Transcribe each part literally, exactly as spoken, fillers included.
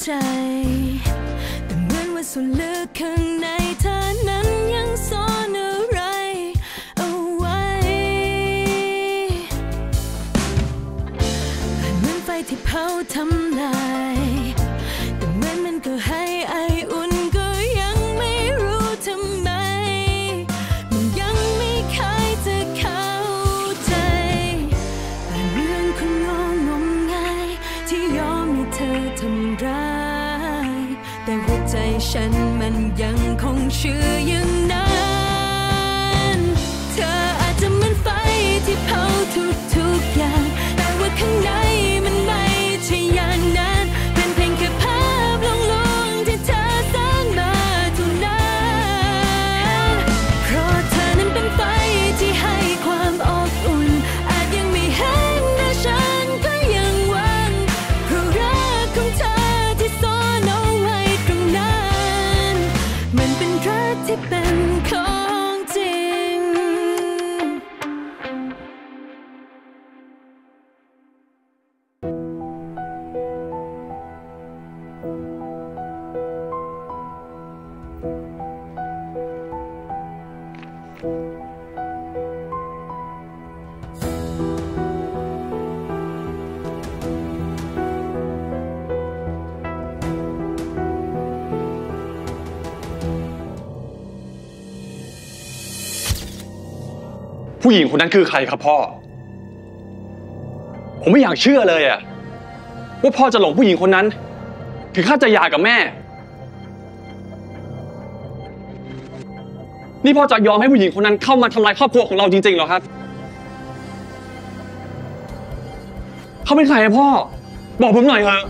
ใจแต่เหมือนว่าส่วนลึกข้างในเธอนั้นยังซ่อนอะไรเอาไว้เหมือนไฟที่เผาทำลายแต่เหมือนมันก็ให้ไออุ่นก็ยังไม่รู้ทำไมมันยังไม่เคยจะเข้าใจแต่เรื่องคนงงมงายที่ยอมให้เธอทำร้ายแต่หัวใจฉันมันยังคงเชื่ออย่างนั้นเธออาจจะเหมือนไฟที่เผาทุกๆอย่างแต่ว่าข้างในมันไม่ใช่อย่างนั้นเป็นเพียงแค่ภาพลวงๆที่เธอสร้างมาเท่านั้นเพราะเธอนั้นเป็นไฟที่ให้ความอบอุ่นอาจยังไม่เห็นแต่ฉันก็ยังหวังเพราะรักของเธอที่ซ่อนเอาไว้ตรงนั้นมันเป็นรักที่เป็นของจริงผู้หญิงคนนั้นคือใครครับพ่อผมไม่อยากเชื่อเลยอะว่าพ่อจะหลงผู้หญิงคนนั้นถึงขั้นจะหย่ากับแม่นี่พ่อจะยอมให้ผู้หญิงคนนั้นเข้ามาทำลายครอบครัวของเราจริงๆเหรอครับเขาเป็นใครอะพ่อบอกผมหน่อยเถอะ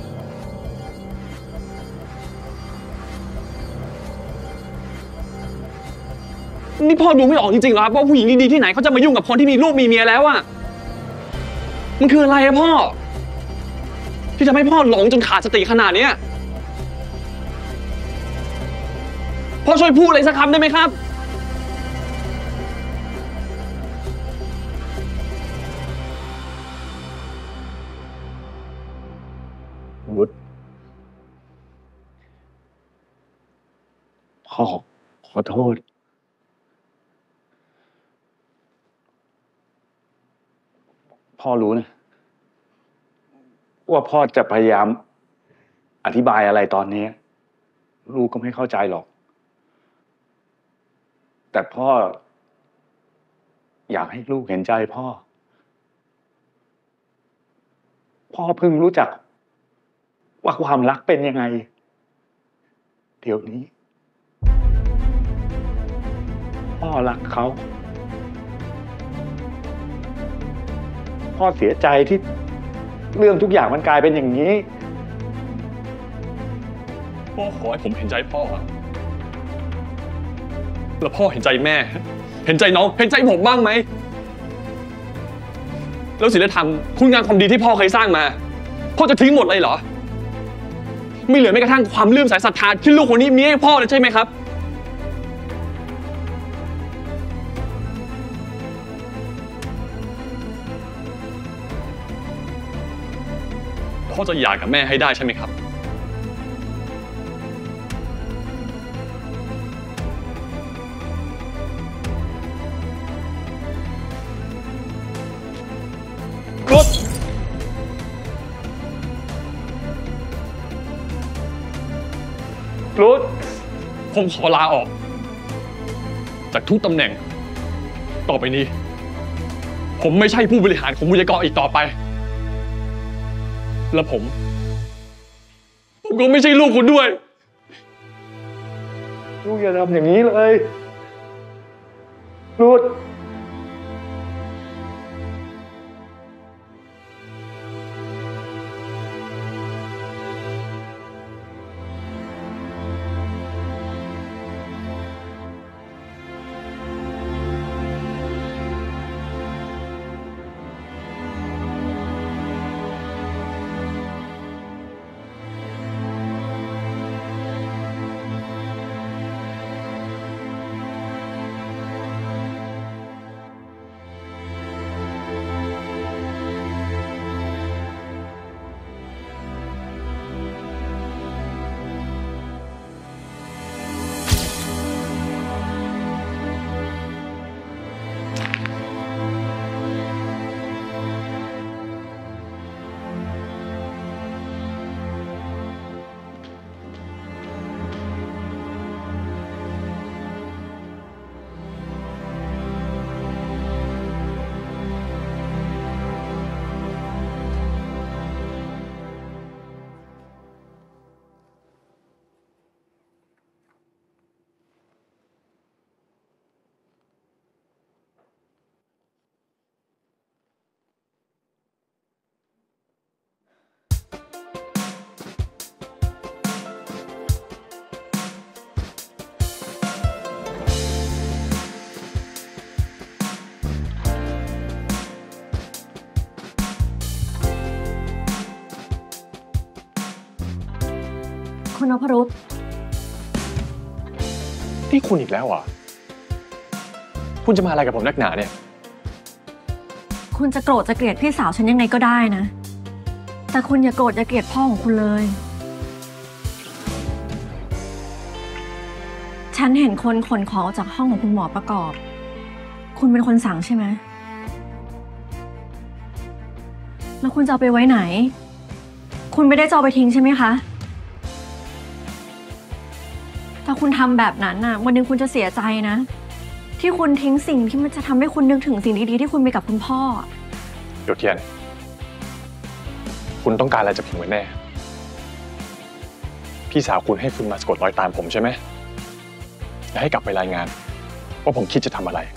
นี่พ่อดูไม่ออกจริงๆเหรอครับว่าผู้หญิงดีๆที่ไหนเขาจะมายุ่งกับคนที่มีลูกมีเมียแล้วอะมันคืออะไรอะพ่อที่ทำให้พ่อหลงจนขาดสติขนาดนี้พ่อช่วยพูดอะไรสักคำได้ไหมครับวุฒิพ่อขอโทษพ่อรู้นะว่าพ่อจะพยายามอธิบายอะไรตอนนี้ลูกก็ไม่เข้าใจหรอกแต่พ่ออยากให้ลูกเห็นใจพ่อพ่อเพิ่งรู้จักว่าความรักเป็นยังไงเดี๋ยวนี้พ่อรักเขาพ่อเสียใจที่เรื่องทุกอย่างมันกลายเป็นอย่างนี้พ่อขอให้ผมเห็นใจพ่อแล้วพ่อเห็นใจแม่เห็นใจน้องเห็นใจผมบ้างไหมแล้วศีลธรรมคุณงามความดีที่พ่อเคยสร้างมาพ่อจะทิ้งหมดเลยเหรอไม่เหลือแม้กระทั่งความเลื่อมใสศรัทธาที่ลูกคนนี้มีให้พ่อเลยใช่ไหมครับพ่อจะหย่ากับแม่ให้ได้ใช่ไหมครับรุดรุดผมขอลาออกจากทุกตำแหน่งต่อไปนี้ผมไม่ใช่ผู้บริหารของบุญยกรอีกต่อไปและผมผมก็ไม่ใช่ลูกคุณด้วยลูกอย่าทำอย่างนี้เลยลูกคุณนพรุตนี่คุณอีกแล้วเหรอคุณจะมาอะไรกับผมนักหนาเนี่ยคุณจะโกรธจะเกลียดพี่สาวฉันยังไงก็ได้นะแต่คุณอย่าโกรธอย่าเกลียดพ่อของคุณเลยฉันเห็นคนขนของออกจากห้องของคุณหมอประกอบคุณเป็นคนสั่งใช่ไหมแล้วคุณจะเอาไปไว้ไหนคุณไม่ได้จะเอาไปทิ้งใช่ไหมคะถ้าคุณทำแบบนั้นน่ะวันหนึ่งคุณจะเสียใจนะที่คุณทิ้งสิ่งที่มันจะทำให้คุณนึกถึงสิ่งดีๆที่คุณมีกับคุณพ่อหยดเทียนคุณต้องการอะไรจากผมกันแน่พี่สาวคุณให้คุณมาสะกดรอยตามผมใช่ไหมและให้กลับไปรายงานว่าผมคิดจะทำอะไร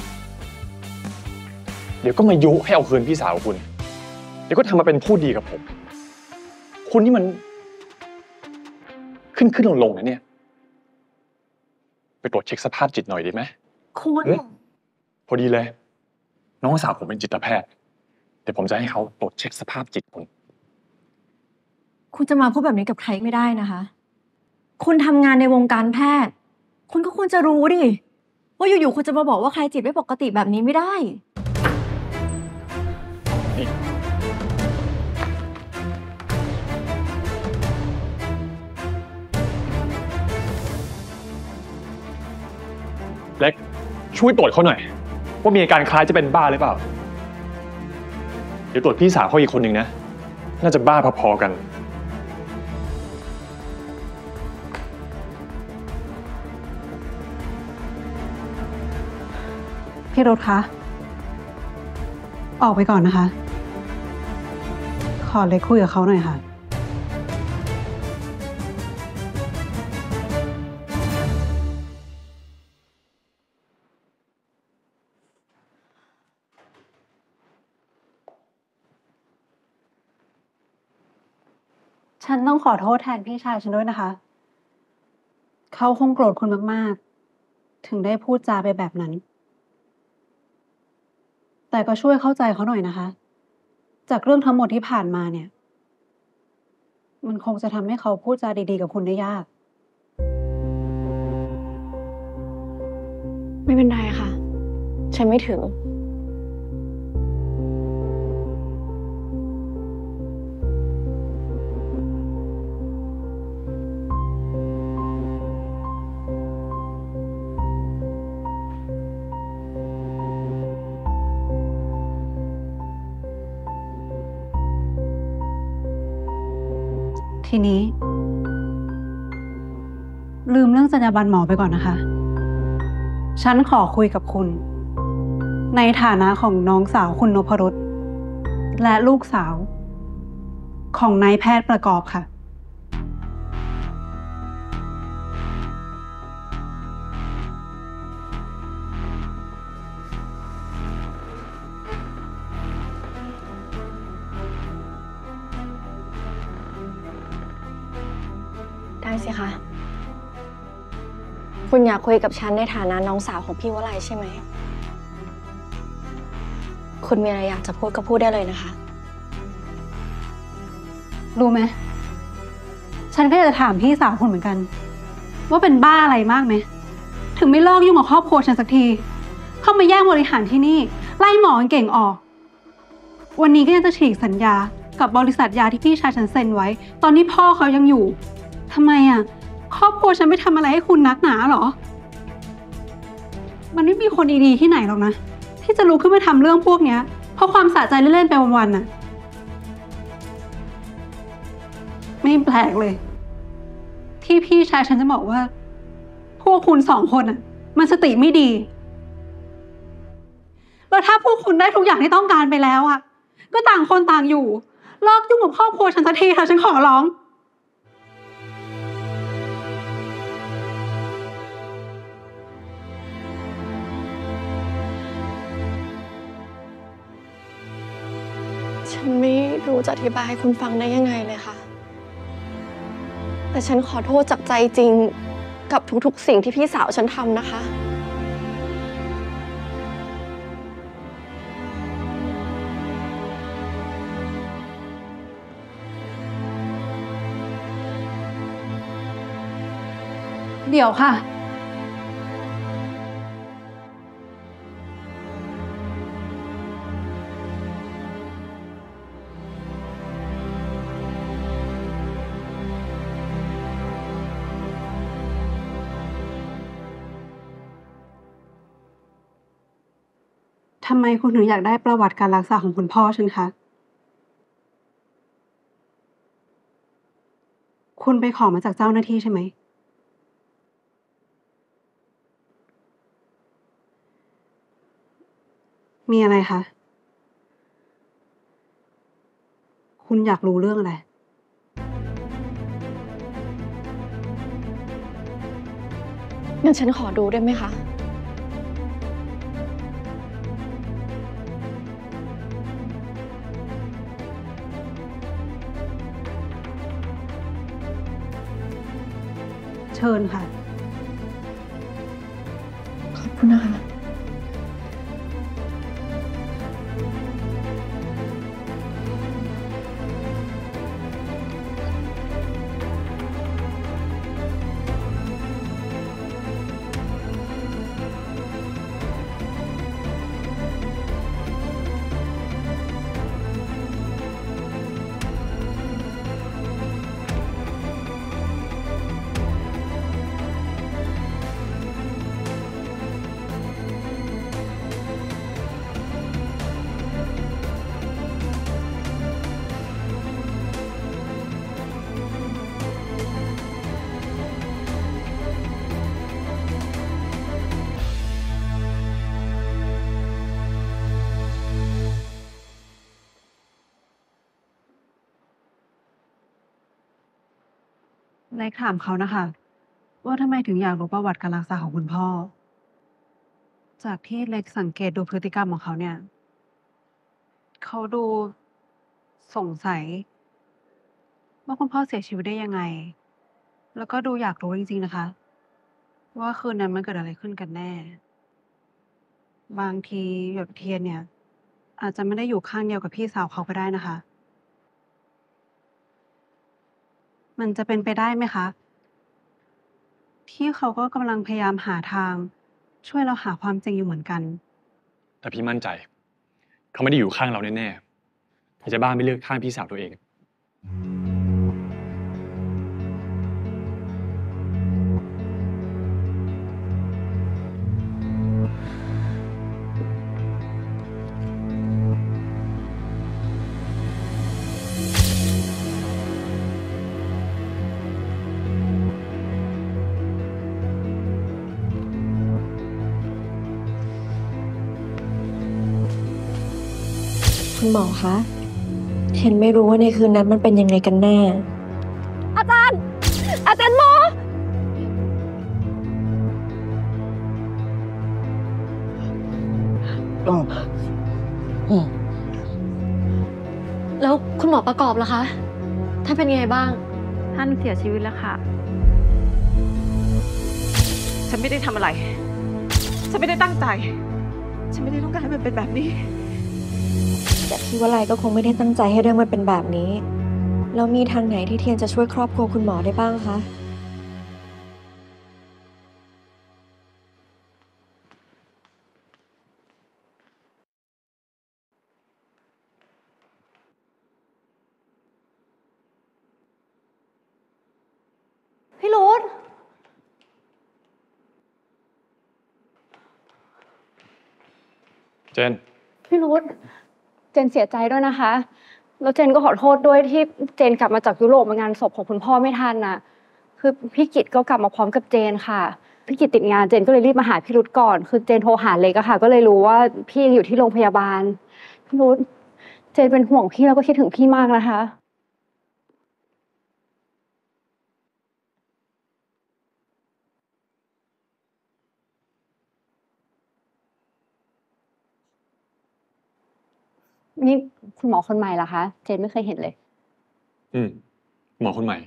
เดี๋ยวก็มายุให้เอาคืนพี่สาวคุณเดี๋ยวก็ทำมาเป็นผู้ดีกับผมคุณนี่มันขึ้นขึ้นลงลงนะเนี่ยไปตรวจเช็คสภาพจิตหน่อยดีไหมคุณพอดีเลยน้องสาวผมเป็นจิตแพทย์เดี๋ยวผมจะให้เขาตรวจเช็คสภาพจิตคุณคุณจะมาพูดแบบนี้กับใครไม่ได้นะคะคุณทำงานในวงการแพทย์คุณก็ควรจะรู้ดิว่าอยู่ๆคุณจะมาบอกว่าใครจิตไม่ปกติแบบนี้ไม่ได้เล็กช่วยตรวจเขาหน่อยว่ามีอาการคล้ายจะเป็นบ้าหรือเปล่าเดี๋ยวตรวจพี่สาวเขาอีกคนหนึ่งนะน่าจะบ้าพอๆกันพี่รุธคะออกไปก่อนนะคะขอเล็กคุยกับเขาหน่อยค่ะฉันต้องขอโทษแทนพี่ชายฉันด้วยนะคะเขาคงโกรธคุณมากๆถึงได้พูดจาไปแบบนั้นแต่ก็ช่วยเข้าใจเขาหน่อยนะคะจากเรื่องทั้งหมดที่ผ่านมาเนี่ยมันคงจะทำให้เขาพูดจาดีๆกับคุณได้ยากไม่เป็นไรค่ะฉันไม่ถือทีนี้ลืมเรื่องจรรยาบรรณหมอไปก่อนนะคะฉันขอคุยกับคุณในฐานะของน้องสาวคุณนพรุตและลูกสาวของนายแพทย์ประกอบค่ะได้สิคะคุณอยากคุยกับฉันในฐานะน้องสาวของพี่วลัยใช่ไหมคุณมีอะไรอยากจะพูดก็พูดได้เลยนะคะรู้ไหมฉันก็จะถามพี่สาวคุณเหมือนกันว่าเป็นบ้าอะไรมากไหมถึงไม่เลิกยุ่งกับครอบครัวฉันสักทีเข้ามาแย่งบริหารที่นี่ไล่หมอเก่งออกวันนี้ก็ยังจะฉีกสัญญากับบริษัทยาที่พี่ชายฉันเซ็นไว้ตอนนี้พ่อเขายังอยู่ทำไมอ่ะครอบครัวฉันไม่ทำอะไรให้คุณนักหนาหรอมันไม่มีคนดีๆที่ไหนหรอกนะที่จะลุกขึ้นมาทำเรื่องพวกเนี้ยเพราะความสะใจเล่นๆไปวันๆน่ะไม่แปลกเลยที่พี่ชายฉันจะบอกว่าพวกคุณสองคนอ่ะมันสติไม่ดีแล้วถ้าพวกคุณได้ทุกอย่างที่ต้องการไปแล้วอ่ะก็ต่างคนต่างอยู่เลิกยุ่งกับครอบครัวฉันสักทีค่ะฉันขอร้องฉันไม่รู้จะอธิบายให้คุณฟังได้ยังไงเลยค่ะแต่ฉันขอโทษจากใจจริงกับทุกๆสิ่งที่พี่สาวฉันทำนะคะเดี๋ยวค่ะทำไมคุณถึงอยากได้ประวัติการรักษาของคุณพ่อฉันคะคุณไปขอมาจากเจ้าหน้าที่ใช่ไหมมีอะไรคะคุณอยากรู้เรื่องอะไรงั้นฉันขอดูได้ไหมคะเชิญค่ะขอบคุณนะคะนายถามเขานะคะว่าทำไมถึงอยากรู้ประวัติการรักษาของคุณพ่อ จากที่เล็กสังเกตดูพฤติกรรมของเขาเนี่ย เขาดูสงสัยว่าคุณพ่อเสียชีวิตได้ยังไง แล้วก็ดูอยากรู้จริงๆนะคะ ว่าคืนนั้นมันเกิดอะไรขึ้นกันแน่ บางทีหยดเทียนเนี่ย อาจจะไม่ได้อยู่ข้างเดียวกับพี่สาวเขาก็ได้นะคะ มันจะเป็นไปได้ไหมคะ ที่เขาก็กำลังพยายามหาทาง ช่วยเราหาความจริงอยู่เหมือนกันแต่พี่มั่นใจ เขาไม่ได้อยู่ข้างเราแน่ๆพี่จะบ้าไม่เลือกข้างพี่สาวตัวเองคุณหมอคะเห็นไม่รู้ว่าในคืนนั้นมันเป็นยังไงกันแน่ อาจารย์ อาจารย์หมอแล้วคุณหมอประกอบล่ะคะท่านเป็นยังไงบ้างท่านเสียชีวิตแล้วค่ะฉันไม่ได้ทำอะไร ฉันไม่ได้ตั้งใจ ฉันไม่ได้ต้องการให้มันเป็นแบบนี้แต่พี่ว่าไลก็คงไม่ได้ตั้งใจให้เรื่องมันเป็นแบบนี้แล้วมีทางไหนที่เทียนจะช่วยครอบครัวคุณหมอได้บ้างคะพี่รุธเจนพี่รุธเจนเสียใจด้วยนะคะแล้วเจนก็ขอโทษด้วยที่เจนกลับมาจากยุโรปมางานศพของคุณพ่อไม่ทันนะคือพี่กิตก็กลับมาพร้อมกับเจนค่ะพี่กิตติดงานเจนก็เลยรีบมาหาพี่รุธก่อนคือเจนโทรหาเล็กอะค่ะก็เลยรู้ว่าพี่ยังอยู่ที่โรงพยาบาลพี่รุธเจนเป็นห่วงพี่แล้วก็คิดถึงพี่มากนะคะนี่คุณหมอคนใหม่เหรอคะเจนไม่เคยเห็นเลยอืมหมอคนใหม่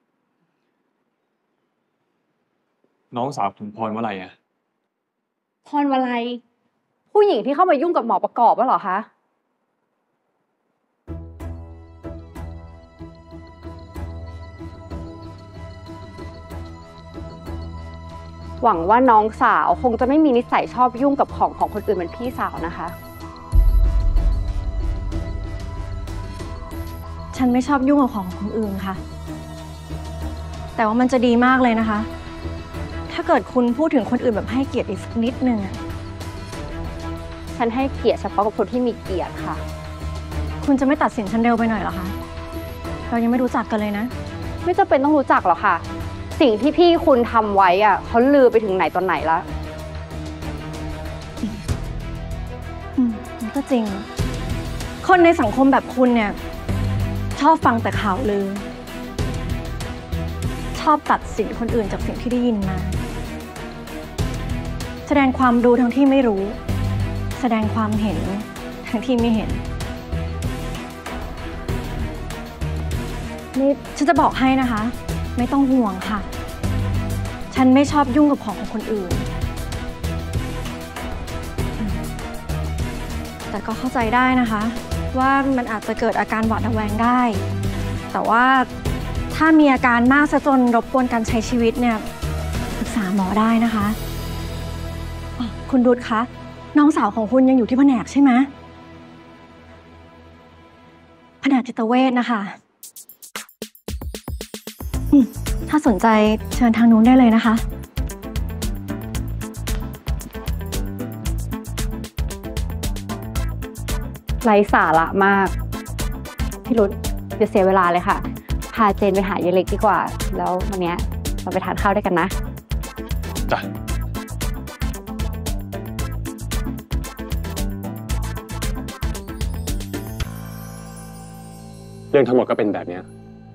น้องสาวคุณพรวลัยอะพรวลัยผู้หญิงที่เข้ามายุ่งกับหมอประกอบวะเหรอคะหวังว่าน้องสาวคงจะไม่มีนิสัยชอบยุ่งกับของของคนอื่นเหมือนพี่สาวนะคะฉันไม่ชอบยุ่งกับของของคนอื่นค่ะ แต่ว่ามันจะดีมากเลยนะคะ ถ้าเกิดคุณพูดถึงคนอื่นแบบให้เกียรติอีกสักนิดนึงอะฉันให้เกียรติเฉพาะกับคนที่มีเกียรติค่ะคุณจะไม่ตัดสินฉันเร็วไปหน่อยเหรอคะเรายังไม่รู้จักกันเลยนะไม่จำเป็นต้องรู้จักหรอกค่ะสิ่งที่พี่คุณทำไว้อ่ะเขาลือไปถึงไหนตอนไหนแล้วอืมมันก็จริงคนในสังคมแบบคุณเนี่ยชอบฟังแต่ข่าวลือชอบตัดสินคนอื่นจากสิ่งที่ได้ยินมาแสดงความรู้ทั้งที่ไม่รู้แสดงความเห็นทั้งที่ไม่เห็นนี่ฉันจะบอกให้นะคะไม่ต้องห่วงค่ะฉันไม่ชอบยุ่งกับของของคนอื่นแต่ก็เข้าใจได้นะคะว่ามันอาจจะเกิดอาการหวาดระแวงได้แต่ว่าถ้ามีอาการมากซะจนรบกวนการใช้ชีวิตเนี่ยปรึกษาหมอได้นะคะคุณดุษคะน้องสาวของคุณยังอยู่ที่แผนกใช่ไหมแผนกจิตเวชนะคะถ้าสนใจเชิญทางนู้นได้เลยนะคะไร้สาระมากพี่รุธอย่าเสียเวลาเลยค่ะพาเจนไปหายายเล็กดีกว่าแล้ววันนี้เราไปทานข้าวด้วยกันนะจ้ะเรื่องทั้งหมดก็เป็นแบบนี้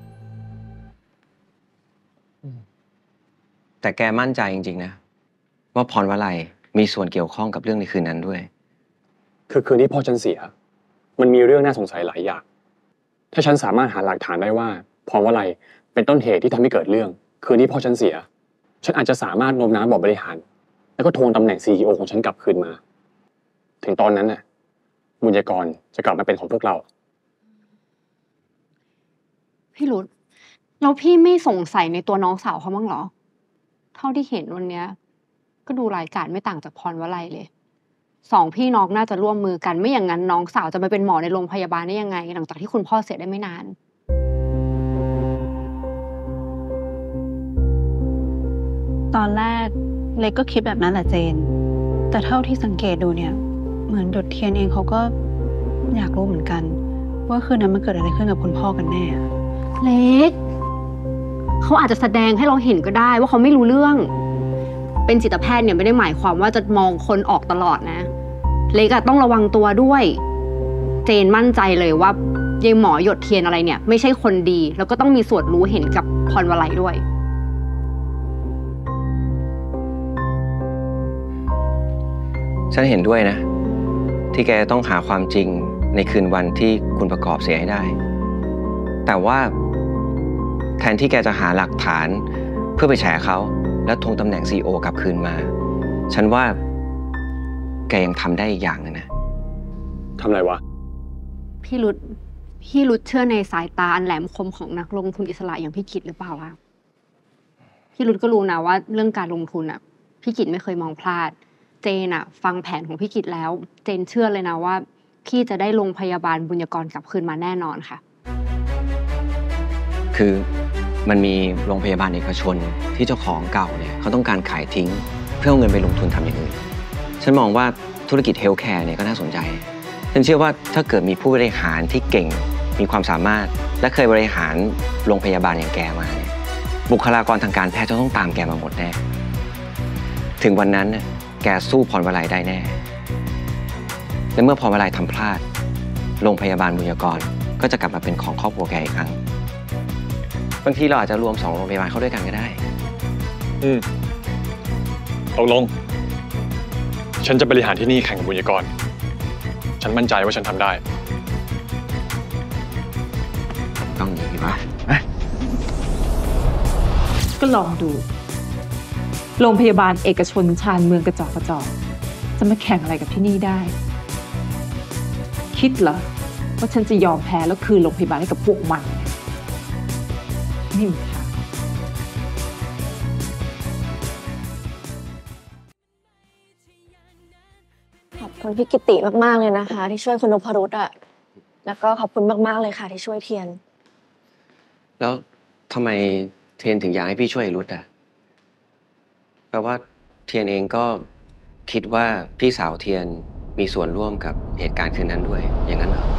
แต่แกมั่นใจจริงๆนะว่าพรวลัยมีส่วนเกี่ยวข้องกับเรื่องในคืนนั้นด้วยคือคืนที่พ่อฉันเสียมันมีเรื่องน่าสงสัยหลายอย่างถ้าฉันสามารถหาหลักฐานได้ว่าพรวลัยเป็นต้นเหตุที่ทำให้เกิดเรื่องคืนที่พ่อฉันเสียฉันอาจจะสามารถโน้มน้าวบอร์ดบริหารแล้วก็ทวงตำแหน่ง ซี อี โอ ของฉันกลับคืนมาถึงตอนนั้นน่ะบุญยากรจะกลับมาเป็นของพวกเราพี่รุธแล้วพี่ไม่สงสัยในตัวน้องสาวเขาบ้างเหรอเท่าที่เห็นวันนี้ก็ดูรายการไม่ต่างจากพรวลัยเลยสองพี่น้องน่าจะร่วมมือกันไม่อย่างนั้นน้องสาวจะมาเป็นหมอในโรงพยาบาลได้ยังไงหลังจากที่คุณพ่อเสียได้ไม่นานตอนแรกเล็กก็คิดแบบนั้นแหละเจนแต่เท่าที่สังเกตดูเนี่ยเหมือนดดเทียนเองเขาก็อยากรู้เหมือนกันว่าคืนนั้นมันเกิดอะไรขึ้นกับคุณพ่อกันแน่เล็กเขาอาจจะแสดงให้เราเห็นก็ได้ว่าเขาไม่รู้เรื่องเป็นจิตแพทย์เนี่ยไม่ได้หมายความว่าจะมองคนออกตลอดนะเล็กต้องระวังตัวด้วยเจนมั่นใจเลยว่ายายหมอหยดเทียนอะไรเนี่ยไม่ใช่คนดีแล้วก็ต้องมีส่วนรู้เห็นกับพรวลัยด้วยฉันเห็นด้วยนะที่แกต้องหาความจริงในคืนวันที่คุณประกอบเสียให้ได้แต่ว่าแทนที่แกจะหาหลักฐานเพื่อไปแฉเขาแล้วทวงตำแหน่ง ซี อี โอ กลับคืนมาฉันว่าแกยังทำได้อีกอย่างนึงนะทำอะไรวะพี่รุธพี่รุธเชื่อในสายตาอันแหลมคมของนักลงทุนอิสระอย่างพี่กิตหรือเปล่าคะพี่รุธก็รู้นะว่าเรื่องการลงทุนอ่ะพี่กิตไม่เคยมองพลาดเจนอ่ะฟังแผนของพี่กิตแล้วเจนเชื่อเลยนะว่าพี่จะได้โรงพยาบาลบุญยกรกลับคืนมาแน่นอนค่ะคือมันมีโรงพยาบาลเอกชนที่เจ้าของเก่าเนี่ยเขาต้องการขายทิ้งเพื่อเอาเงินไปลงทุนทำอย่างอื่นฉันมองว่าธุรกิจเฮลท์แคร์เนี่ยก็น่าสนใจฉันเชื่อว่าถ้าเกิดมีผู้บริหารที่เก่งมีความสามารถและเคยบริหารโรงพยาบาลอย่างแกมาเนี่ยบุคลากรทางการแพทย์จะต้องตามแกมาหมดแน่ถึงวันนั้นเนี่ยแกสู้พรวลัยได้แน่และเมื่อพรวลัยทำพลาดโรงพยาบาลบุญยกรก็จะกลับมาเป็นของครอบครัวแกอีกครั้งบางทีเราอาจจะรวมสองโรงพยาบาลเข้าด้วยกันก็ได้อืมตกลงฉันจะบริหารที่นี่แข่งกับบุญยกรฉันมั่นใจว่าฉันทำได้ต้องอย่างนี้ป่ะก็ลองดูโรงพยาบาลเอกชนชานเมืองกระจอกกระจอกจะมาแข่งอะไรกับที่นี่ได้คิดเหรอว่าฉันจะยอมแพ้แล้วคืนโรงพยาบาลให้กับพวกมันไม่มีทางคุณพี่กิติมากๆเลยนะคะ ที่ช่วยคุณนพรุตอะแล้วก็ขอบคุณมากๆเลยค่ะที่ช่วยเทียนแล้วทำไมเทียนถึงอยากให้พี่ช่วยรุดอ่ะแปลว่าเทียนเองก็คิดว่าพี่สาวเทียนมีส่วนร่วมกับเหตุการณ์คืนนั้นด้วยอย่างนั้นเหรอ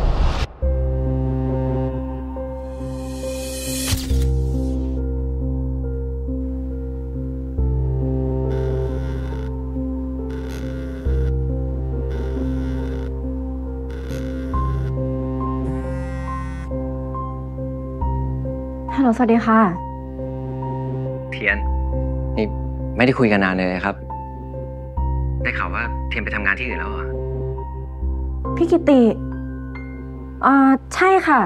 ฮัลโหลสวัสดีค่ะเทียนนี่ไม่ได้คุยกันนานเลยครับได้ข่าวว่าเทียนไปทำงานที่อื่นแล้วเหรอพี่กิติอ่าใช่ค่ะ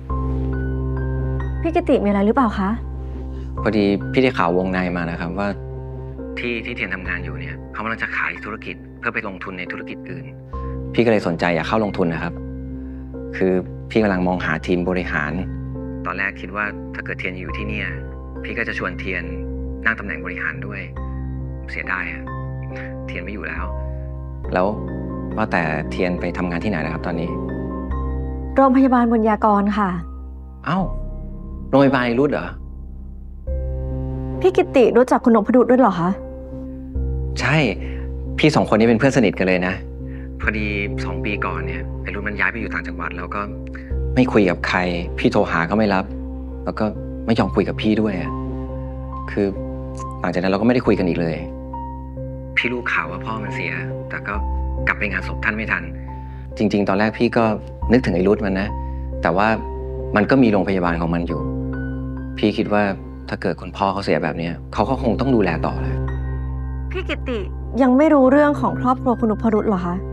พี่กิติมีอะไรหรือเปล่าคะพอดีพี่ได้ข่าววงในมานะครับว่าที่ที่เทียนทำงานอยู่เนี่ยเขากำลังจะขายธุรกิจเพื่อไปลงทุนในธุรกิจอื่นพี่ก็เลยสนใจอยากเข้าลงทุนนะครับคือพี่กำลังมองหาทีมบริหารตอนแรกคิดว่าถ้าเกิดเทียนอยู่ที่เนี่ยพี่ก็จะชวนเทียนนั่งตำแหน่งบริหารด้วยเสียดายอะเทียนไม่อยู่แล้วแล้วว่าแต่เทียนไปทำงานที่ไหนนะครับตอนนี้โรงพยาบาลบุญญากรค่ะเอ้าโรงพยาบาลรุดเหรอพี่กิติรู้จักคุณนพดุษด้วยเหรอคะใช่พี่สองคนนี้เป็นเพื่อนสนิทกันเลยนะพอดีสองปีก่อนเนี่ยไอ้รุดมันย้ายไปอยู่ต่างจังหวัดแล้วก็ไม่คุยกับใครพี่โทรหาก็ไม่รับแล้วก็ไม่ยอมคุยกับพี่ด้วยอ่ะคือหลังจากนั้นเราก็ไม่ได้คุยกันอีกเลยพี่รู้ข่าวว่าพ่อมันเสียแต่ก็กลับไปงานศพท่านไม่ทันจริงๆตอนแรกพี่ก็นึกถึงไอ้รุดมันนะแต่ว่ามันก็มีโรงพยาบาลของมันอยู่พี่คิดว่าถ้าเกิดคุณพ่อเขาเสียแบบนี้เขาก็คงต้องดูแลต่อเลยพี่กิติยังไม่รู้เรื่องของครอบครัวคุณนพรุษเหรอคะ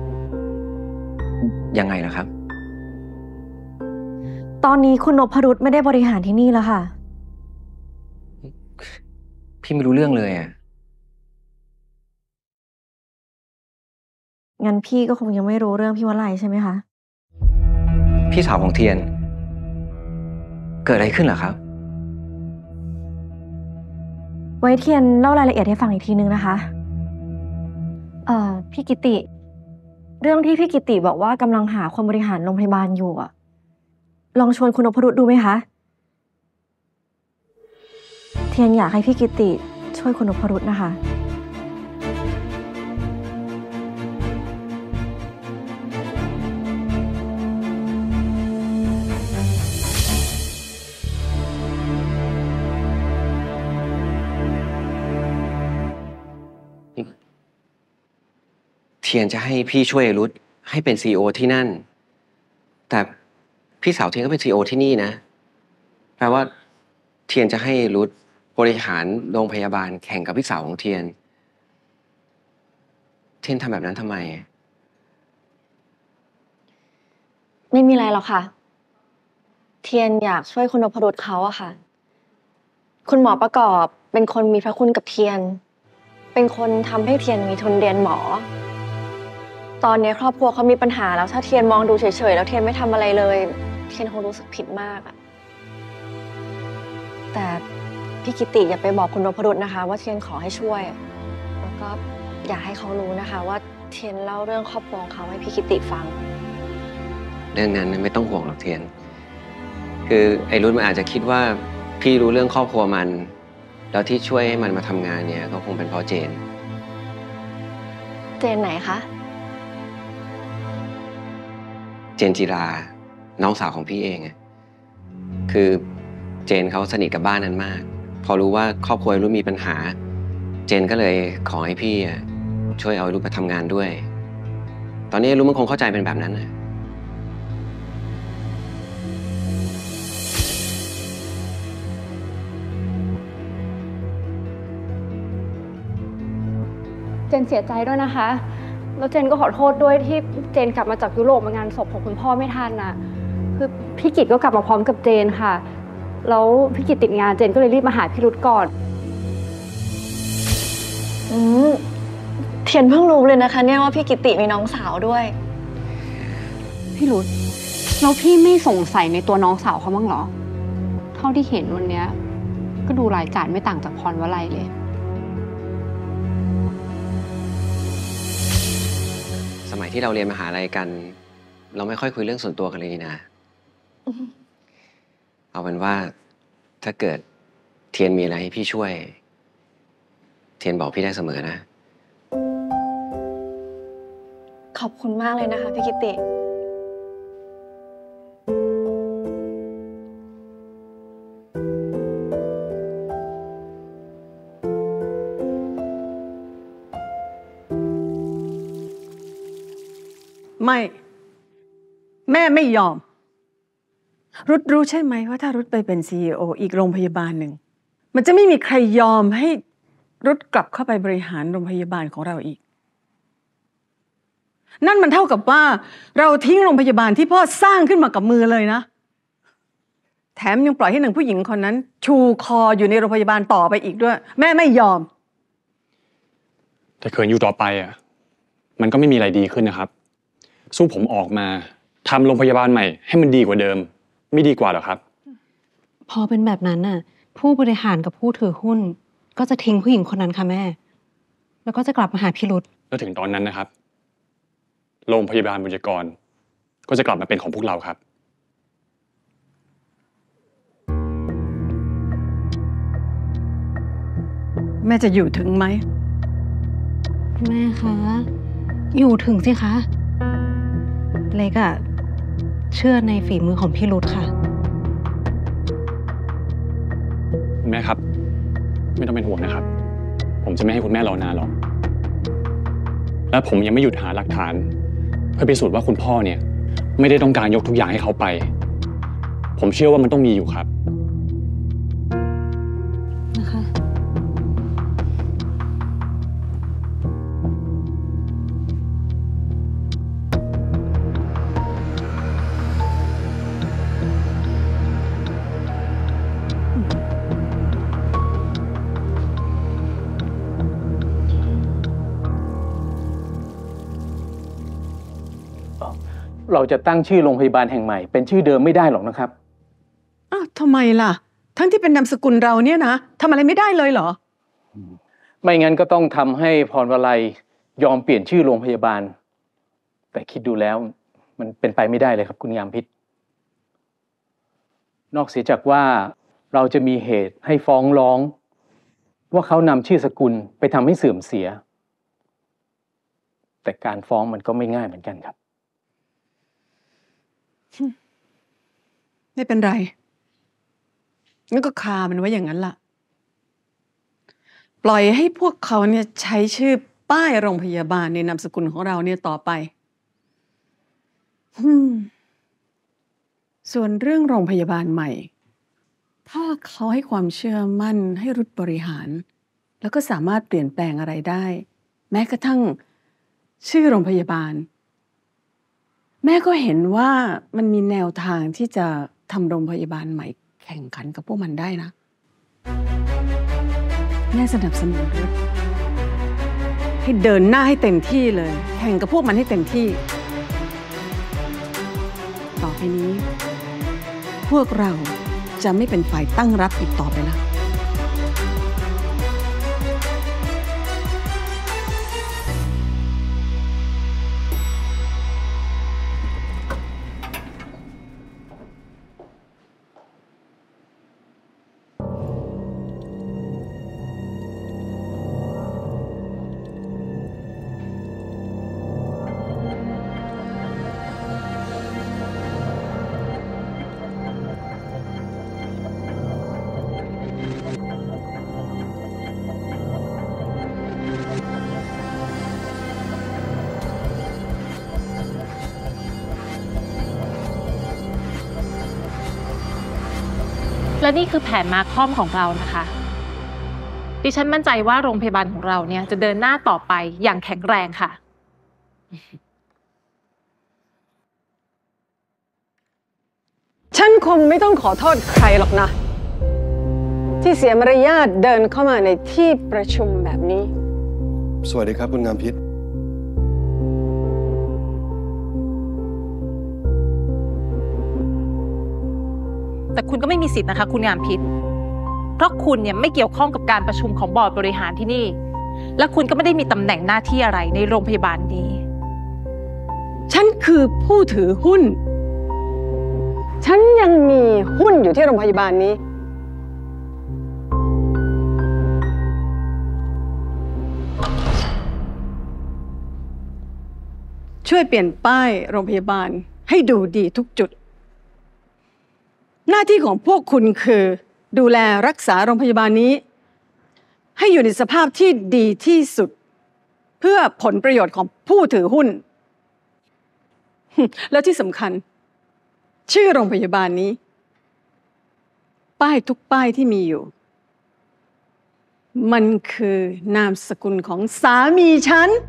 ยังไงล่ะครับตอนนี้คุณนพรุษไม่ได้บริหารที่นี่แล้วค่ะพี่ไม่รู้เรื่องเลยอ่ะงั้นพี่ก็คงยังไม่รู้เรื่องพี่วลัยใช่ไหมคะพี่สาวของเทียนเกิดอะไรขึ้นเหรอครับไว้เทียนเล่ารายละเอียดให้ฟังอีกทีนึงนะคะเอ่อพี่กิติเรื่องที่พี่กิติบอกว่ากำลังหาคนบริหารโรงพยาบาลอยู่อะลองชวนคุณนพรุษดูไหมคะเทียนอยากให้พี่กิติช่วยคุณนพรุษนะคะเทียนจะให้พี่ช่วยรุดให้เป็นซีอีโอที่นั่นแต่พี่สาวเทียนก็เป็นซีอีโอที่นี่นะแปลว่าเทียนจะให้รุดบริหารโรงพยาบาลแข่งกับพี่สาวของเทียนเทียนทำแบบนั้นทำไมไม่มีอะไรหรอกค่ะเทียนอยากช่วยคุณนพรุษเขาอะค่ะคุณหมอประกอบเป็นคนมีพระคุณกับเทียนเป็นคนทำให้เทียนมีทุนเรียนหมอตอนนี้ครอบครัวเขามีปัญหาแล้วถ้าเทียนมองดูเฉยๆแล้วเทียนไม่ทำอะไรเลยเทียนคงรู้สึกผิดมากอะแต่พี่กิติอย่าไปบอกคุณนพรุษนะคะว่าเทียนขอให้ช่วยแล้วก็อยากให้เขารู้นะคะว่าเทียนเล่าเรื่องครอบครัวของเขาให้พี่กิติฟังเรื่องนั้นไม่ต้องห่วงหรอกเทียนคือไอ้รุ่นมันอาจจะคิดว่าพี่รู้เรื่องครอบครัวมันแล้วที่ช่วยให้มันมาทำงานเนี่ยก็คงเป็นเพราะเจนเจนไหนคะเจนจิราน้องสาวของพี่เองคือเจนเขาสนิทกับบ้านนั้นมากพอรู้ว่าครอบครัวรุ่นมีปัญหาเจนก็เลยขอให้พี่ช่วยเอารุ่นมาทำงานด้วยตอนนี้รุ่นมันคงเข้าใจเป็นแบบนั้นนะเจนเสียใจด้วยนะคะแล้วเจนก็ขอโทษด้วยที่เจนกลับมาจากยุโรปมางานศพของคุณพ่อไม่ทันนะคือพี่กิตก็กลับมาพร้อมกับเจนค่ะแล้วพี่กิตติดงานเจนก็เลยรีบมาหาพี่รุธก่อนอืมเทียนเพิ่งรู้เลยนะคะเนี่ยว่าพี่กิตติมีน้องสาวด้วยพี่รุธแล้วพี่ไม่สงสัยในตัวน้องสาวเขาบ้างเหรอเท่าที่เห็นวันนี้ก็ดูรายการไม่ต่างจากพรวลัยเลยสมัยที่เราเรียนมหาลัยกัน เราไม่ค่อยคุยเรื่องส่วนตัวกันเลยนี่นะ เอาเป็นว่าถ้าเกิดเทียนมีอะไรให้พี่ช่วย เทียนบอกพี่ได้เสมอนะขอบคุณมากเลยนะคะพี่กิติไม่ แม่ไม่ยอม รุดรู้ใช่ไหมว่าถ้ารุดไปเป็น ซี อี โอ อีกโรงพยาบาลหนึ่งมันจะไม่มีใครยอมให้รุดกลับเข้าไปบริหารโรงพยาบาลของเราอีกนั่นมันเท่ากับว่าเราทิ้งโรงพยาบาลที่พ่อสร้างขึ้นมากับมือเลยนะแถมยังปล่อยให้หนึ่งผู้หญิงคนนั้นชูคออยู่ในโรงพยาบาลต่อไปอีกด้วยแม่ไม่ยอมแต่เขินอยู่ต่อไปอ่ะมันก็ไม่มีอะไรดีขึ้นนะครับสู้ผมออกมาทำโรงพยาบาลใหม่ให้มันดีกว่าเดิมไม่ดีกว่าหรอครับพอเป็นแบบนั้นน่ะผู้บริหารกับผู้ถือหุ้นก็จะทิ้งผู้หญิงคนนั้นค่ะแม่แล้วก็จะกลับมาหาพี่รุธแล้วถึงตอนนั้นนะครับโรงพยาบาลบุญยกรก็จะกลับมาเป็นของพวกเราครับแม่จะอยู่ถึงไหมแม่คะอยู่ถึงสิคะเล็กอะเชื่อในฝีมือของพี่รุธค่ะแม่ครับไม่ต้องเป็นห่วงนะครับผมจะไม่ให้คุณแม่รอนานหรอกและผมยังไม่หยุดหาหลักฐานเพื่อพิสูจน์ว่าคุณพ่อเนี่ยไม่ได้ต้องการยกทุกอย่างให้เขาไปผมเชื่อว่ามันต้องมีอยู่ครับนะคะเราจะตั้งชื่อโรงพยาบาลแห่งใหม่เป็นชื่อเดิมไม่ได้หรอกนะครับอ้าวทำไมล่ะทั้งที่เป็นนามสกุลเราเนี่ยนะทำอะไรไม่ได้เลยเหรอไม่งั้นก็ต้องทำให้พรวลัยยอมเปลี่ยนชื่อโรงพยาบาลแต่คิดดูแล้วมันเป็นไปไม่ได้เลยครับคุณงามพิษนอกเสียจากว่าเราจะมีเหตุให้ฟ้องร้องว่าเขานำชื่อสกุลไปทำให้เสื่อมเสียแต่การฟ้องมันก็ไม่ง่ายเหมือนกันครับไม่เป็นไรงั้นก็คามันไว้อย่างนั้นล่ะปล่อยให้พวกเขาเนี่ยใช้ชื่อป้ายโรงพยาบาลในนามสกุลของเราเนี่ยต่อไปส่วนเรื่องโรงพยาบาลใหม่ถ้าเขาให้ความเชื่อมั่นให้รุดบริหารแล้วก็สามารถเปลี่ยนแปลงอะไรได้แม้กระทั่งชื่อโรงพยาบาลแม่ก็เห็นว่ามันมีแนวทางที่จะทำโรงพยาบาลใหม่แข่งขันกับพวกมันได้นะแม่สนับสนุนรุธให้เดินหน้าให้เต็มที่เลยแข่งกับพวกมันให้เต็มที่ต่อไปนี้พวกเราจะไม่เป็นฝ่ายตั้งรับอีกต่อไปแล้วและนี่คือแผนมาคอมของเรานะคะดิฉันมั่นใจว่าโรงพยาบาลของเราเนี่ยจะเดินหน้าต่อไปอย่างแข็งแรงค่ะฉันคงไม่ต้องขอโทษใครหรอกนะที่เสียมารยาทเดินเข้ามาในที่ประชุมแบบนี้สวัสดีครับคุณงามพิษแต่คุณก็ไม่มีสิทธิ์นะคะคุณงามพิษเพราะคุณเนี่ยไม่เกี่ยวข้องกับการประชุมของบอร์ดบริหารที่นี่และคุณก็ไม่ได้มีตำแหน่งหน้าที่อะไรในโรงพยาบาลนี้คือผู้ถือหุ้น ฉันยังมีหุ้นอยู่ที่โรงพยาบาลนี้ช่วยเปลี่ยนป้ายโรงพยาบาลให้ดูดีทุกจุดหน้าที่ของพวกคุณคือดูแลรักษาโรงพยาบาลนี้ให้อยู่ในสภาพที่ดีที่สุดเพื่อผลประโยชน์ของผู้ถือหุ้นแล้วที่สำคัญชื่อโรงพยาบาลนี้ป้ายทุกป้ายที่มีอยู่มันคือนามสกุลของสามีฉัน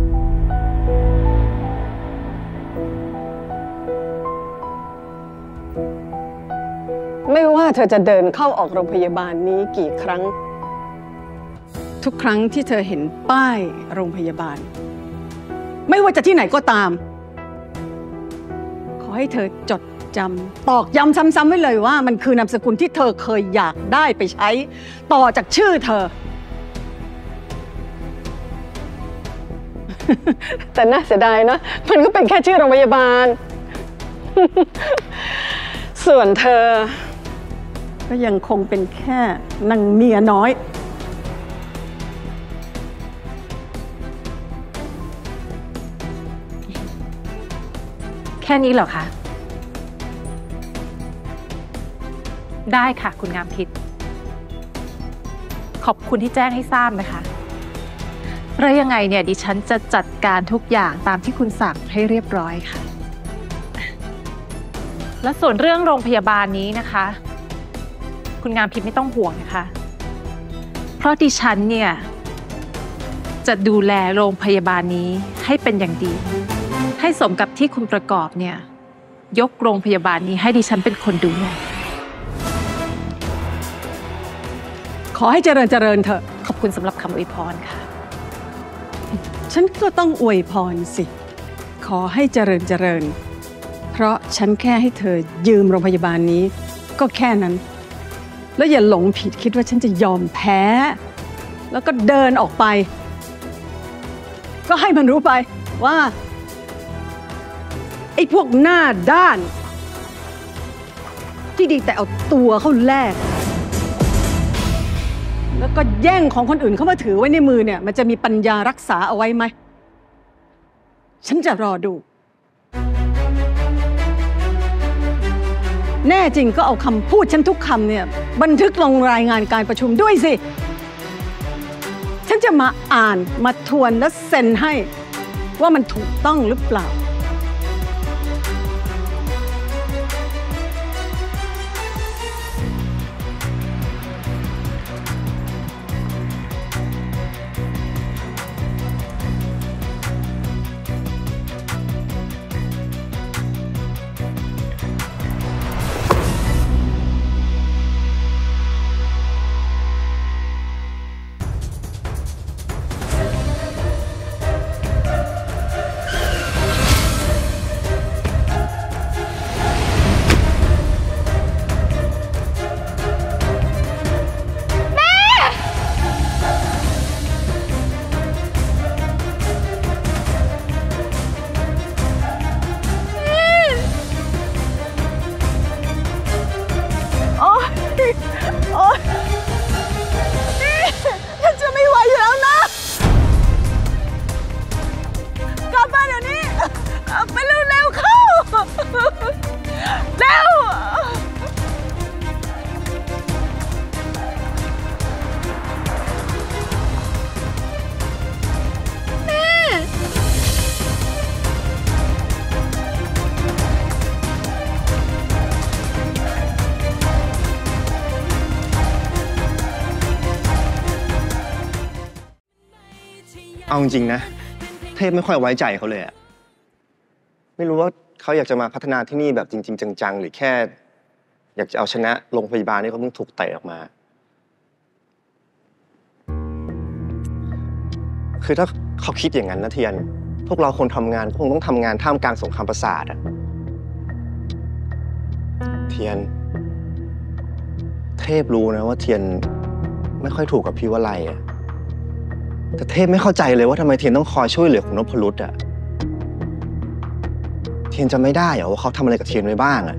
ไม่ว่าเธอจะเดินเข้าออกโรงพยาบาลนี้กี่ครั้งทุกครั้งที่เธอเห็นป้ายโรงพยาบาลไม่ว่าจะที่ไหนก็ตามขอให้เธอจดจำตอกย้ำซ้ำๆไว้เลยว่ามันคือนามสกุลที่เธอเคยอยากได้ไปใช้ต่อจากชื่อเธอ แต่น่าเสียดายนะมันก็เป็นแค่ชื่อโรงพยาบาล ส่วนเธอก็ยังคงเป็นแค่นางเมียน้อยแค่นี้เหรอคะได้ค่ะคุณงามพิษขอบคุณที่แจ้งให้ทราบนะคะแล้วยังไงเนี่ยดิฉันจะจัดการทุกอย่างตามที่คุณสั่งให้เรียบร้อยค่ะและส่วนเรื่องโรงพยาบาลนี้นะคะคุณงามพิษไม่ต้องห่วงนะคะเพราะดิฉันเนี่ยจะดูแลโรงพยาบาลนี้ให้เป็นอย่างดีให้สมกับที่คุณประกอบเนี่ยยกโรงพยาบาลนี้ให้ดิฉันเป็นคนดูแลขอให้เจริญเจริญเถอะขอบคุณสำหรับคำอวยพรค่ะฉันก็ต้องอวยพรสิขอให้เจริญเจริญเพราะฉันแค่ให้เธอยืมโรงพยาบาลนี้ก็แค่นั้นแล้วอย่าหลงผิดคิดว่าฉันจะยอมแพ้แล้วก็เดินออกไปก็ให้มันรู้ไปว่าไอ้พวกหน้าด้านที่ดีแต่เอาตัวเข้าแลกแล้วก็แย่งของคนอื่นเข้ามาถือไว้ในมือเนี่ยมันจะมีปัญญารักษาเอาไว้ไหมฉันจะรอดูแน่จริงก็เอาคำพูดฉันทุกคำเนี่ยบันทึกลงรายงานการประชุมด้วยสิฉันจะมาอ่านมาทวนและเซ็นให้ว่ามันถูกต้องหรือเปล่าเอาจริงๆนะเทพไม่ค่อยไว้ใจเขาเลยอะไม่รู้ว่าเขาอยากจะมาพัฒนาที่นี่แบบจริงๆจังๆหรือแค่อยากจะเอาชนะโรงพยาบาลที่เขาเพิ่งถูกเตะออกมาคือถ้าเขาคิดอย่างนั้นนะเทียนพวกเราคนทำงานคงต้องทำงานท่ามกลางสงครามประสาทอะเทียนเทพรู้นะว่าเทียนไม่ค่อยถูกกับพี่วลัยอะแต่เทพไม่เข้าใจเลยว่าทำไมเทียนต้องคอยช่วยเหลือคุณนพรุตอ่ะทียนจะไม่ได้เหรอว่าเขาทำอะไรกับเทียนไว้บ้างอะ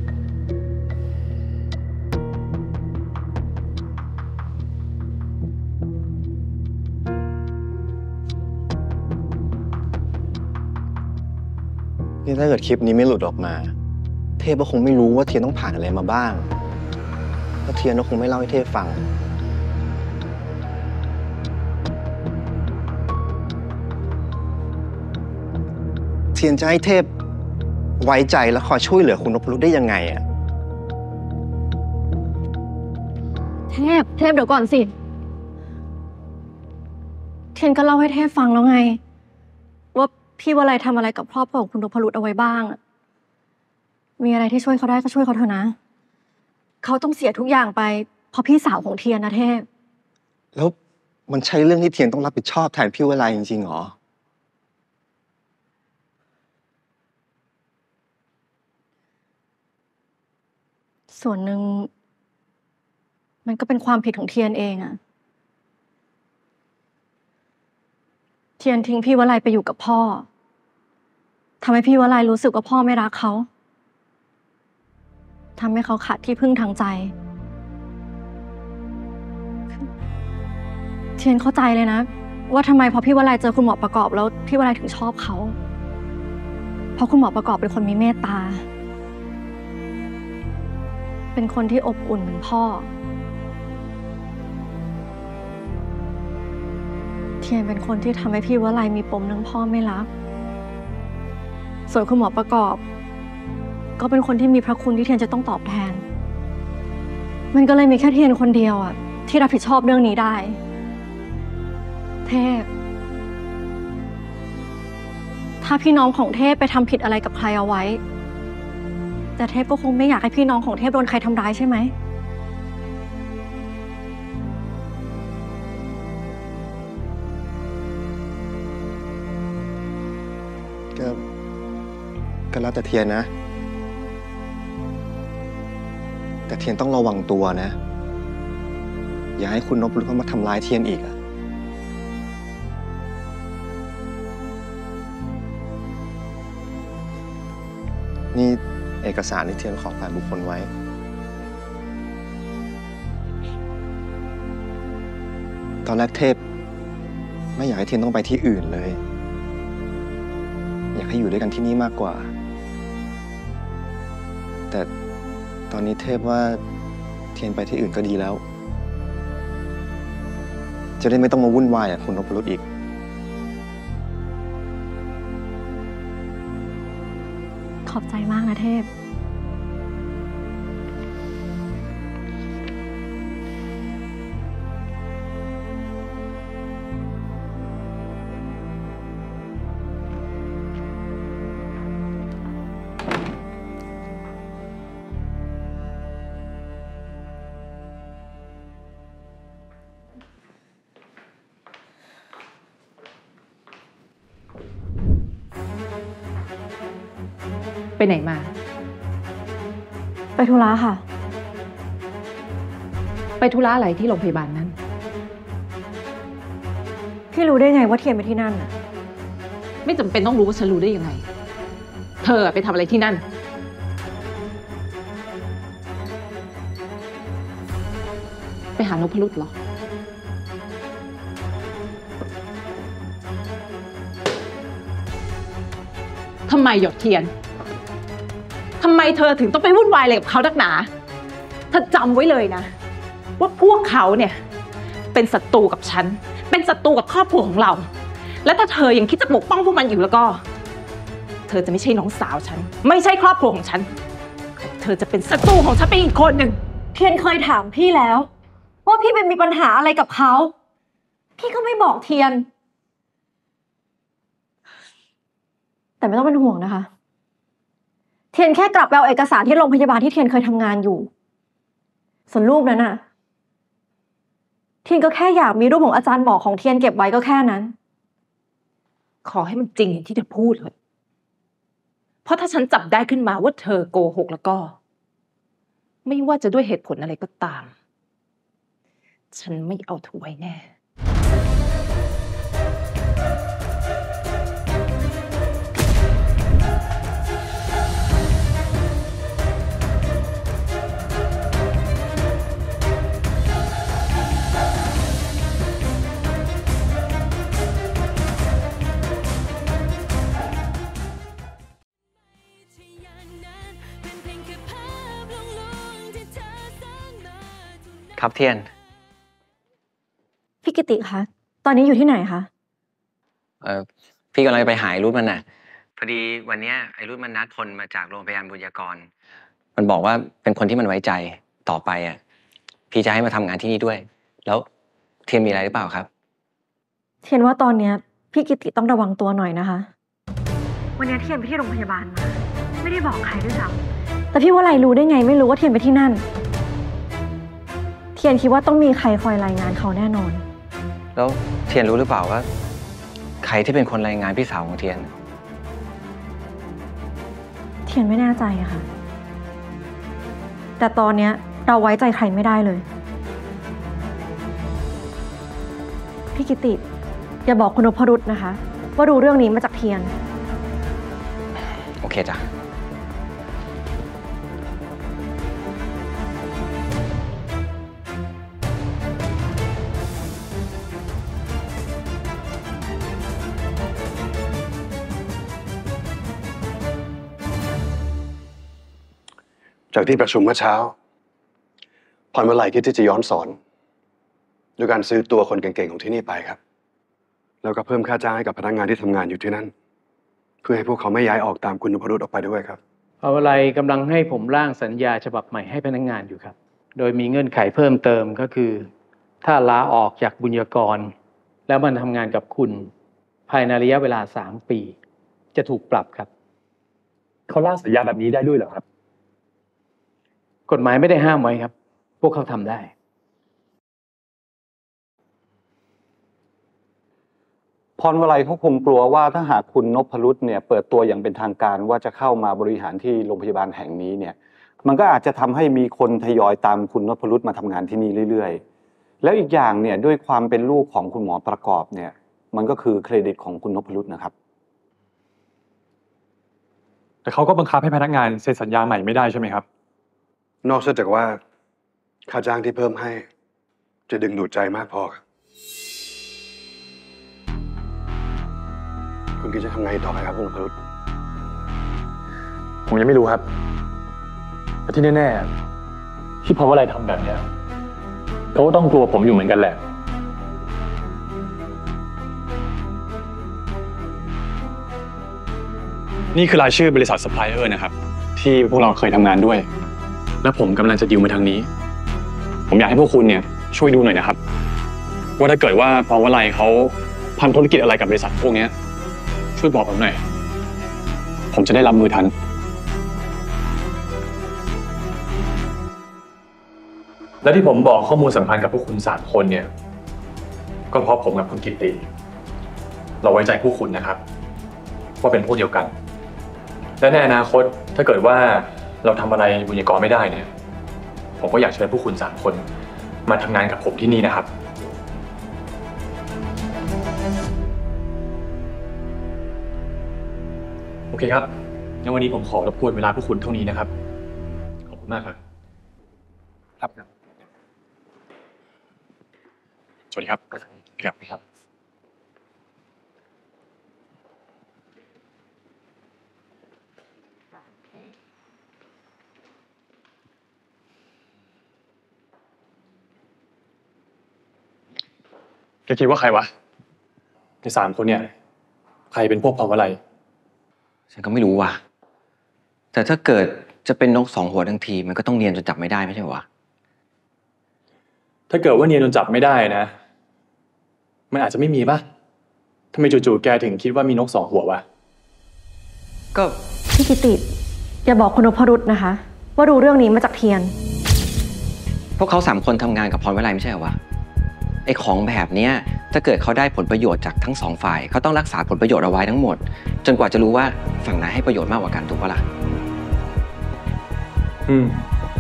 นี่ถ้าเกิดคลิปนี้ไม่หลุดออกมาเทพก็คงไม่รู้ว่าเทียนต้องผ่านอะไรมาบ้างแล้วเทียนก็คงไม่เล่าให้เทพฟังเทียนจะให้เทพไว้ใจและคอยช่วยเหลือคุณนพรุตได้ยังไงอะเทพเทพเดี๋ยวก่อนสิเทียนก็เล่าให้เทพฟังแล้วไงว่าพี่วลัยทำอะไรกับครอบครัวของคุณนพรุตเอาไว้บ้างมีอะไรที่ช่วยเขาได้ก็ช่วยเขาเถอะนะเขาต้องเสียทุกอย่างไปเพราะพี่สาวของเทียนนะเทพแล้วมันใช่เรื่องที่เทียนต้องรับผิดชอบแทนพี่วลัยจริงๆหรอส่วนหนึ่งมันก็เป็นความผิดของเทียนเองอะเทียนทิ้งพี่วลัยไปอยู่กับพ่อทำให้พี่วลัยรู้สึกว่าพ่อไม่รักเขาทำให้เขาขาดที่พึ่งทางใจเทียนเข้าใจเลยนะว่าทำไมพอพี่วลัยเจอคุณหมอประกอบแล้วพี่วลัยถึงชอบเขาเพราะคุณหมอประกอบเป็นคนมีเมตตาเป็นคนที่อบอุ่นเหมือนพ่อเทียนเป็นคนที่ทำให้พี่วลัยมีปมเรื่องพ่อไม่รักส่วนคุณหมอประกอบก็เป็นคนที่มีพระคุณที่เทียนจะต้องตอบแทนมันก็เลยมีแค่เทียนคนเดียวอ่ะที่รับผิดชอบเรื่องนี้ได้เทพถ้าพี่น้องของเทพไปทำผิดอะไรกับใครเอาไว้แต่เทพก็คงไม่อยากให้พี่น้องของเทพโดนใครทำร้ายใช่ไหมก็ก็แล้วแต่เทียนนะแต่เทียนต้องระวังตัวนะอย่าให้คุณนพรุตเข้ามาทำร้ายเทียนอีกอะนี่เอกสารที่เทียนขอฝ่ายบุคคลไว้ตอนแรกเทพไม่อยากให้เทียนต้องไปที่อื่นเลยอยากให้อยู่ด้วยกันที่นี่มากกว่าแต่ตอนนี้เทพว่าเทียนไปที่อื่นก็ดีแล้วจะได้ไม่ต้องมาวุ่นวายกับคุณนพรุตอีกขอบใจมากนะเทพไปไหนมาไปธุระค่ะไปธุระอะไรที่โรงพยาบาลนั้นพี่รู้ได้ไงว่าเทียนไปที่นั่นน่ะไม่จำเป็นต้องรู้ว่าฉันรู้ได้ยังไงเธอไปทำอะไรที่นั่นไปหานพรุตเหรอทำไมหยดเทียนทำไมเธอถึงต้องไปวุ่นวายอะไรกับเขานักหนาเธอจำไว้เลยนะว่าพวกเขาเนี่ยเป็นศัตรูกับฉันเป็นศัตรูกับครอบครัวของเราและถ้าเธอยังคิดจะปกป้องพวกมันอยู่แล้วก็เธอจะไม่ใช่น้องสาวฉันไม่ใช่ครอบครัวของฉันเธอจะเป็นศัตรูของฉันไปอีกคนหนึ่งเทียนเคยถามพี่แล้วว่าพี่เป็นมีปัญหาอะไรกับเขาพี่ก็ไม่บอกเทียนแต่ไม่ต้องเป็นห่วงนะคะเทียนแค่กลับไปเอาเอกสารที่โรงพยาบาลที่เทียนเคยทำงานอยู่ส่วนรูปนั้นน่ะเทียนก็แค่อยากมีรูปของอาจารย์หมอของเทียนเก็บไว้ก็แค่นั้นขอให้มันจริงอย่างที่เธอพูดเลยเพราะถ้าฉันจับได้ขึ้นมาว่าเธอโกหกแล้วก็ไม่ว่าจะด้วยเหตุผลอะไรก็ตามฉันไม่เอาเธอไว้แน่ครับเทียนพี่กิติคะ ตอนนี้อยู่ที่ไหนคะเออพี่กำลังไปหายรุ่นมันน่ะ พอดีวันเนี้ยไอ้รุ่นมันนัดคนมาจากโรงพยาบาลบุญยากร มันบอกว่าเป็นคนที่มันไว้ใจต่อไปอ่ะ พี่จะให้มาทำงานที่นี่ด้วย แล้วเทียนมีอะไรหรือเปล่าครับเทียนว่าตอนเนี้ยพี่กิติต้องระวังตัวหน่อยนะคะ วันนี้เทียนไปที่โรงพยาบาลมา ไม่ได้บอกใครด้วยซ้ำแต่พี่ว่าไรรู้ได้ไงไม่รู้ว่าเทียนไปที่นั่น เทียนคิดว่าต้องมีใครคอยรายงานเขาแน่นอนแล้วเทียนรู้หรือเปล่าว่า ใครที่เป็นคนรายงานพี่สาวของเทียนเทียนไม่แน่ใจอะค่ะ แต่ตอนเนี้ยเราไว้ใจใครไม่ได้เลย พี่กิติอย่าบอกคุณนพรุษนะคะ ว่ารู้เรื่องนี้มาจากเทียนโอเคจ้ะจากที่ประชุมเมื่อเช้าพรวลัยคิดที่จะย้อนสอนด้วยการซื้อตัวคนเก่งๆของที่นี่ไปครับ แล้วก็เพิ่มค่าจ้างให้กับพนักงานที่ทำงานอยู่ที่นั่น เพื่อให้พวกเขาไม่ย้ายออกตามคุณนพรุษออกไปด้วยครับพรวลัยกำลังให้ผมร่างสัญญาฉบับใหม่ให้พนักงานอยู่ครับ โดยมีเงื่อนไขเพิ่มเติมก็คือ ถ้าลาออกจากบุญยากร แล้วมันทำงานกับคุณ ภายในระยะเวลาสามปี จะถูกปรับครับเขาร่างสัญญาแบบนี้ได้ด้วยเหรอครับกฎหมายไม่ได้ห้ามไว้ครับ พวกเขาทำได้พรวลัยเขาคงกลัวว่าถ้าหากคุณนพรุษเนี่ยเปิดตัวอย่างเป็นทางการว่าจะเข้ามาบริหารที่โรงพยาบาลแห่งนี้เนี่ยมันก็อาจจะทำให้มีคนทยอยตามคุณนพรุษมาทำงานที่นี่เรื่อยๆแล้วอีกอย่างเนี่ยด้วยความเป็นลูกของคุณหมอประกอบเนี่ยมันก็คือเครดิตของคุณนพรุษนะครับแต่เขาก็บังคับให้พนักงานเซ็นสัญญาใหม่ไม่ได้ใช่ไหมครับนอกจากว่าค่าจ้างที่เพิ่มให้ จะดึงดูดใจมากพอครับคุณคิดจะทำไงต่อไปครับคุณนพรุษผมยังไม่รู้ครับแต่ที่แน่ๆที่พรวลัยทำแบบเนี้ยเขาก็ต้องกลัวผมอยู่เหมือนกันแหละนี่คือรายชื่อบริษัทซัพพลายเออร์นะครับที่พวกเราเคยทำงานด้วยและผมกำลังจะดิวมาทางนี้ผมอยากให้พวกคุณเนี่ยช่วยดูหน่อยนะครับว่าถ้าเกิดว่าพรวลัยเขาทำธุรกิจอะไรกับบริษัทพวกนี้ช่วยบอกผมหน่อยผมจะได้รับมือทันและที่ผมบอกข้อมูลสำคัญกับพวกคุณสามคนเนี่ยก็เพราะผมกับคุณกิตติเราไว้ใจพวกคุณนะครับว่าเป็นพวกเดียวกันและในอนาคตถ้าเกิดว่าเราทำอะไรบุญยากรไม่ได้เนี่ยผมก็อยากเชิญพวกคุณสามคนมาทำงานกับผมที่นี่นะครับโอเคครับงั้นวันนี้ผมขอรบกวนเวลาพวกคุณเท่านี้นะครับขอบคุณมากครับครับสวัสดีครับครับครับแกคิดว่าใครวะในสามคนเนี่ยใครเป็นพวกพรวลัยฉันก็ไม่รู้ว่ะแต่ถ้าเกิดจะเป็นนกสองหัวทั้งทีมันก็ต้องเนียนจนจับไม่ได้ไม่ใช่หรอถ้าเกิดว่าเนียนจนจับไม่ได้นะมันอาจจะไม่มีป่ะทำไมจู่ๆแกถึงคิดว่ามีนกสองหัววะก็พี่กิติอย่าบอกคุณนพรุษนะคะว่ารู้เรื่องนี้มาจากเทียนพวกเขาสามคนทำงานกับพรวลัยไม่ใช่หรอวะไอ้ของแบบเนี้ยถ้าเกิดเขาได้ผลประโยชน์จากทั้งสองฝ่ายเขาต้องรักษาผลประโยชน์เอาไว้ทั้งหมดจนกว่าจะรู้ว่าฝั่งไหนให้ประโยชน์มากกว่ากันถูกปะล่ะอืม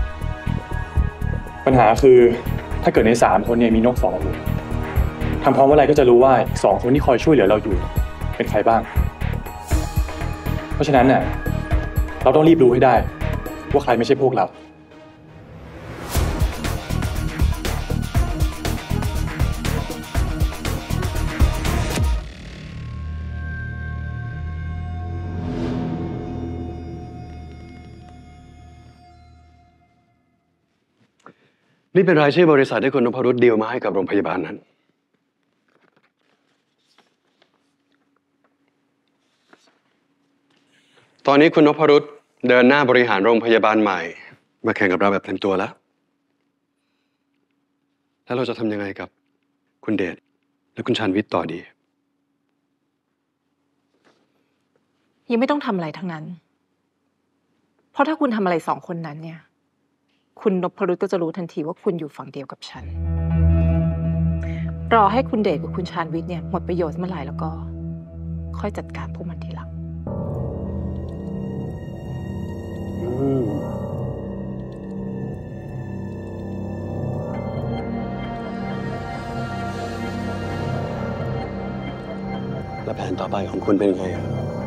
ปัญหาคือถ้าเกิดในสามคนเนี่ยมีนกสองหัวทำพร้อมว่าอะไรก็จะรู้ว่าสองคนที่คอยช่วยเหลือเราอยู่เป็นใครบ้างเพราะฉะนั้นเนี่ยเราต้องรีบรู้ให้ได้ว่าใครไม่ใช่พวกเรานี่เป็นรายชื่อบริษัทที่คุณนพรุตดีลมาให้กับโรงพยาบาลนั้น ตอนนี้คุณนพรุตเดินหน้าบริหารโรงพยาบาลใหม่มาแข่งกับเราแบบเต็มตัวแล้ว แล้วเราจะทำยังไงกับคุณเดชและคุณชาญวิทย์ต่อดียังไม่ต้องทำอะไรทั้งนั้น เพราะถ้าคุณทำอะไรสองคนนั้นเนี่ย คุณนพรุตก็จะรู้ทันทีว่าคุณอยู่ฝั่งเดียวกับฉัน รอให้คุณเดชกับคุณชาญวิทย์เนี่ยหมดประโยชน์เมื่อไหร่แล้วก็ ค่อยจัดการพวกมันทีหลังอืม แล้วแผนต่อไปของคุณเป็นไงอะ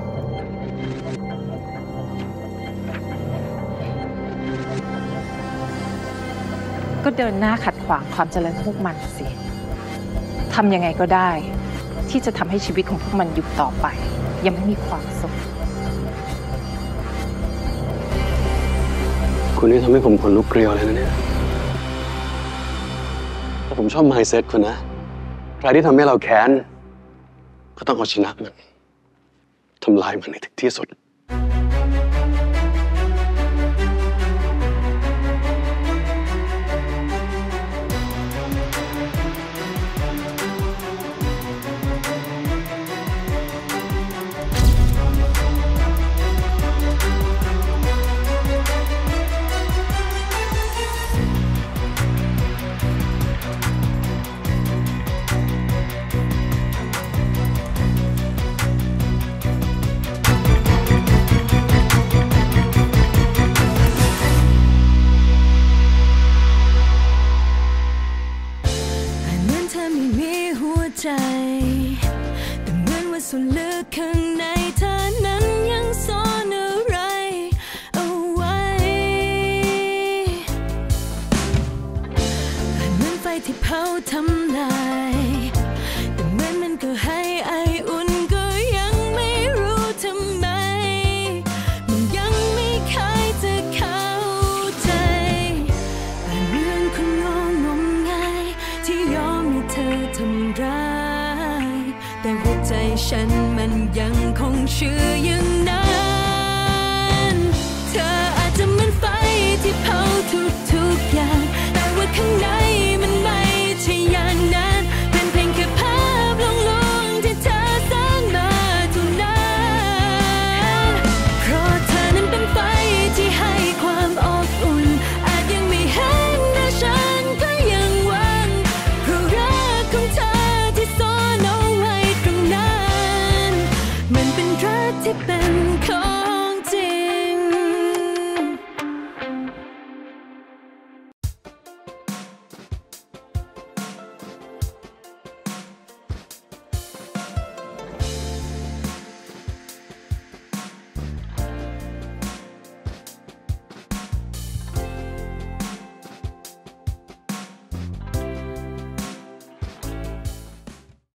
ก็เดินหน้าขัดขวางความเจริญพวกมันสิทำยังไงก็ได้ ที่จะทำให้ชีวิตของพวกมันอยู่ต่อไป ยังไม่มีความสุขคุณนี่ทำให้ผมขนลุกเกลียวเลยนะเนี่ยแต่ผมชอบ mindset คุณนะ ใครที่ทำให้เราแค้น ก็ต้องเอาชนะมัน ทำลายมันในถึงที่สุด